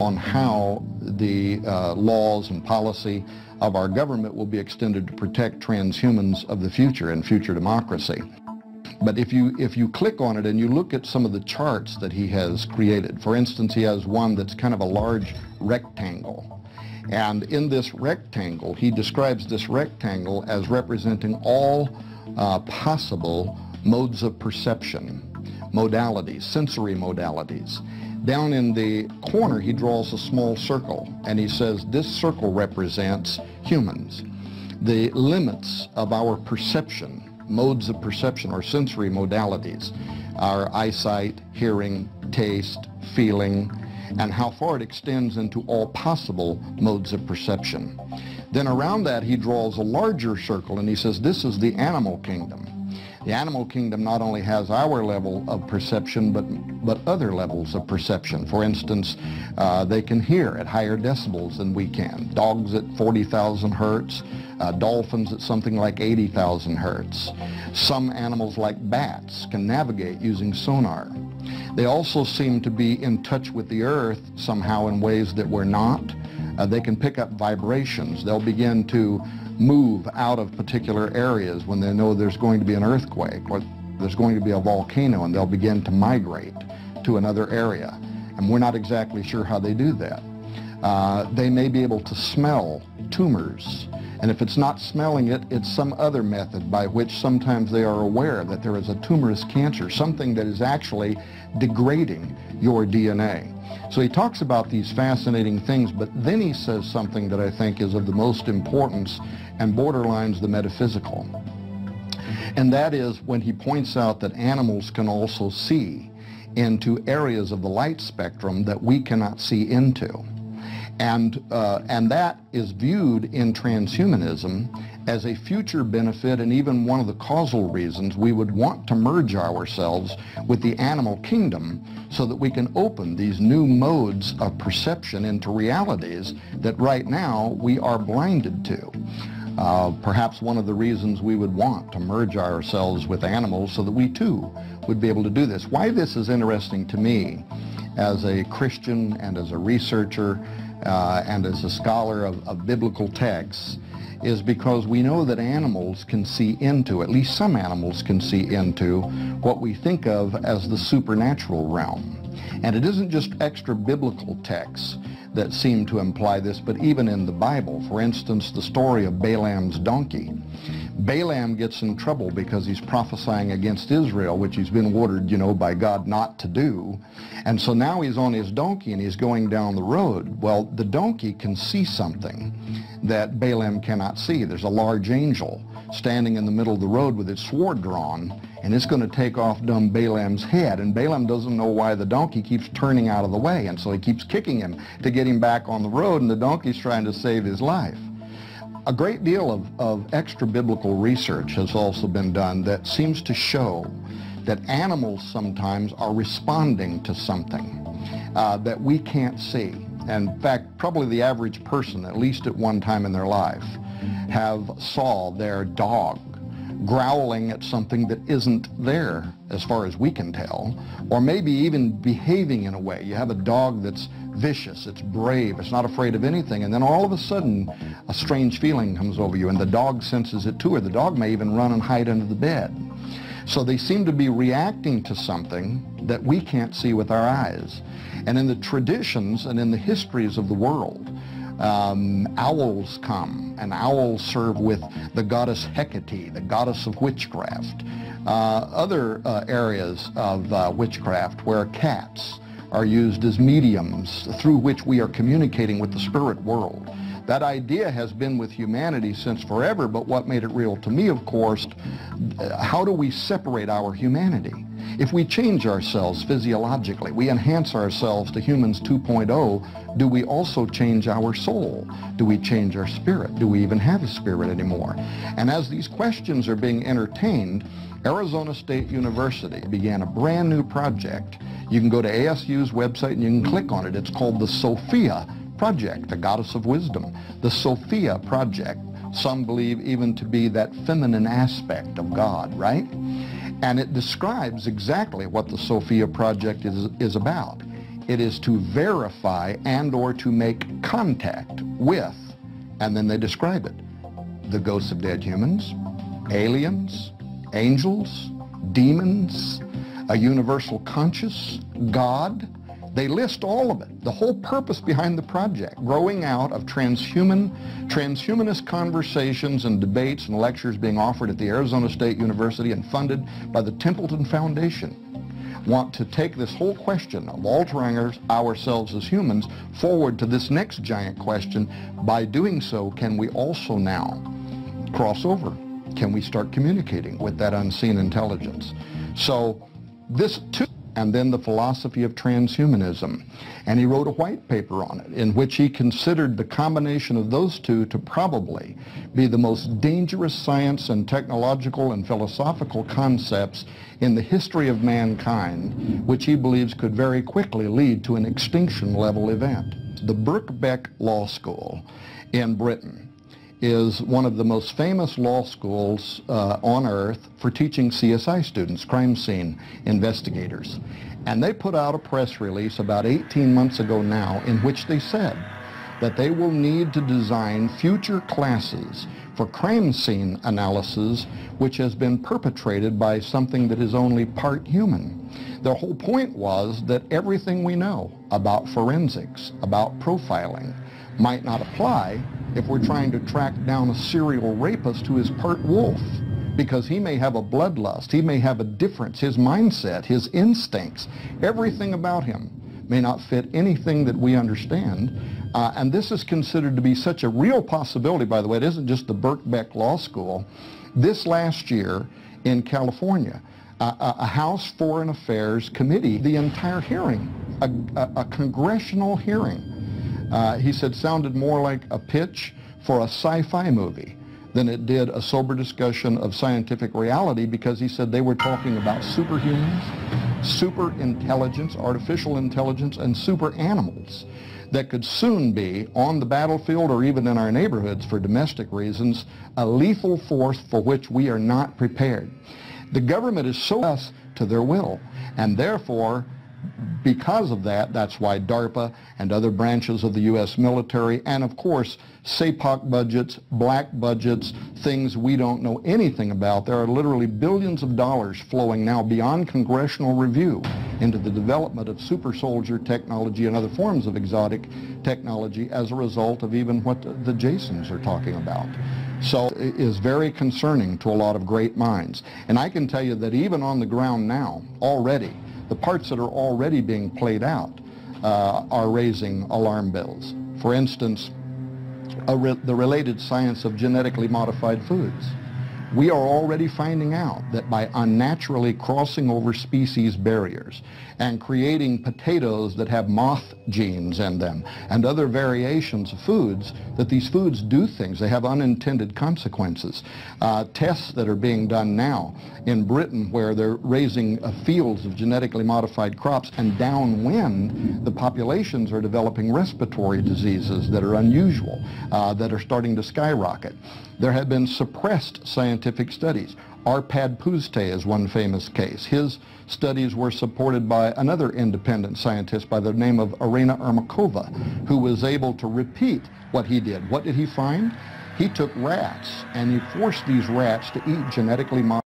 on how the laws and policy of our government will be extended to protect transhumans of the future and future democracy. But if you click on it and you look at some of the charts that he has created, for instance, he has one that's kind of a large rectangle. And in this rectangle, he describes this rectangle as representing all possible modes of perception, modalities, sensory modalities. Down in the corner, he draws a small circle, and he says this circle represents humans. The limits of our perception, modes of perception or sensory modalities, our eyesight, hearing, taste, feeling, and how far it extends into all possible modes of perception. Then around that he draws a larger circle and he says this is the animal kingdom. The animal kingdom not only has our level of perception but other levels of perception. For instance, they can hear at higher decibels than we can. Dogs at 40,000 hertz, dolphins at something like 80,000 hertz. Some animals like bats can navigate using sonar. They also seem to be in touch with the earth somehow in ways that we're not. They can pick up vibrations. They'll begin to move out of particular areas when they know there's going to be an earthquake or there's going to be a volcano, and they'll begin to migrate to another area. And we're not exactly sure how they do that. They may be able to smell tumors. And if it's not smelling it, it's some other method by which sometimes they are aware that there is a tumorous cancer, something that is actually degrading your DNA. So he talks about these fascinating things, but then he says something that I think is of the most importance and borderlines the metaphysical. And that is when he points out that animals can also see into areas of the light spectrum that we cannot see into. And that is viewed in transhumanism as a future benefit and even one of the causal reasons we would want to merge ourselves with the animal kingdom so that we can open these new modes of perception into realities that right now we are blinded to. Perhaps one of the reasons we would want to merge ourselves with animals so that we too would be able to do this. Why this is interesting to me as a Christian and as a researcher and as a scholar of biblical texts is because we know that animals can see into, at least some animals can see into, what we think of as the supernatural realm. And it isn't just extra biblical texts that seem to imply this, but even in the Bible. For instance, the story of Balaam's donkey. Balaam gets in trouble because he's prophesying against Israel, which he's been ordered, by God not to do. And so now he's on his donkey and he's going down the road. Well, the donkey can see something that Balaam cannot see. There's a large angel standing in the middle of the road with its sword drawn, and it's going to take off dumb Balaam's head. And Balaam doesn't know why the donkey keeps turning out of the way, and so he keeps kicking him to get him back on the road, and the donkey's trying to save his life. A great deal of extra-biblical research has also been done that seems to show that animals sometimes are responding to something that we can't see. And in fact, probably the average person, at least at one time in their life, saw their dog growling at something that isn't there as far as we can tell, or maybe even behaving in a way. You have a dog that's vicious, it's brave, it's not afraid of anything, and then all of a sudden a strange feeling comes over you and the dog senses it too, or the dog may even run and hide under the bed. So they seem to be reacting to something that we can't see with our eyes. And in the traditions and in the histories of the world, owls come, and owls serve with the goddess Hecate, the goddess of witchcraft. Other areas of witchcraft where cats are used as mediums through which we are communicating with the spirit world. That idea has been with humanity since forever, but what made it real to me, of course, how do we separate our humanity? If we change ourselves physiologically, we enhance ourselves to humans 2.0, do we also change our soul? Do we change our spirit? Do we even have a spirit anymore? And as these questions are being entertained, Arizona State University began a brand new project. You can go to ASU's website and you can click on it. It's called the Sophia Project, the goddess of wisdom. The Sophia Project, some believe even to be that feminine aspect of God, right? And it describes exactly what the Sophia Project is about. It is to verify and or to make contact with, and then they describe it, the ghosts of dead humans, aliens, angels, demons, a universal conscious, God. They list all of it, the whole purpose behind the project, growing out of transhumanist conversations and debates and lectures being offered at the Arizona State University and funded by the Templeton Foundation. Want to take this whole question of altering ourselves as humans forward to this next giant question. By doing so, can we also now cross over? Can we start communicating with that unseen intelligence? So this too, and then the philosophy of transhumanism. And he wrote a white paper on it in which he considered the combination of those two to probably be the most dangerous science and technological and philosophical concepts in the history of mankind, which he believes could very quickly lead to an extinction level event. The Birkbeck Law School in Britain is one of the most famous law schools on earth for teaching CSI students, crime scene investigators. And they put out a press release about 18 months ago now in which they said that they will need to design future classes for crime scene analysis which has been perpetrated by something that is only part human. Their whole point was that everything we know about forensics, about profiling, might not apply if we're trying to track down a serial rapist who is part wolf, because he may have a bloodlust, he may have a difference, his mindset, his instincts, everything about him may not fit anything that we understand. And this is considered to be such a real possibility, by the way. It isn't just the Birkbeck Law School. This last year in California, a House Foreign Affairs Committee, the entire hearing, a congressional hearing, he said sounded more like a pitch for a sci-fi movie than it did a sober discussion of scientific reality, because he said they were talking about superhumans, super intelligence, artificial intelligence, and super animals that could soon be on the battlefield or even in our neighborhoods for domestic reasons, a lethal force for which we are not prepared. The government is so us to their will, and therefore because of that, that's why DARPA and other branches of the U.S. military, and of course SAPOC budgets, black budgets, things we don't know anything about. There are literally billions of dollars flowing now beyond congressional review into the development of super soldier technology and other forms of exotic technology as a result of even what the Jasons are talking about. So it is very concerning to a lot of great minds. And I can tell you that even on the ground now, already, the parts that are already being played out are raising alarm bells. For instance, the related science of genetically modified foods. We are already finding out that by unnaturally crossing over species barriers and creating potatoes that have moth genes in them and other variations of foods, that these foods do things. They have unintended consequences. Tests that are being done now in Britain where they're raising fields of genetically modified crops, and downwind the populations are developing respiratory diseases that are unusual, that are starting to skyrocket. There have been suppressed scientific studies. Arpad Pusztai is one famous case. His studies were supported by another independent scientist by the name of Irina Ermakova, who was able to repeat what he did. What did he find? He took rats and he forced these rats to eat genetically modified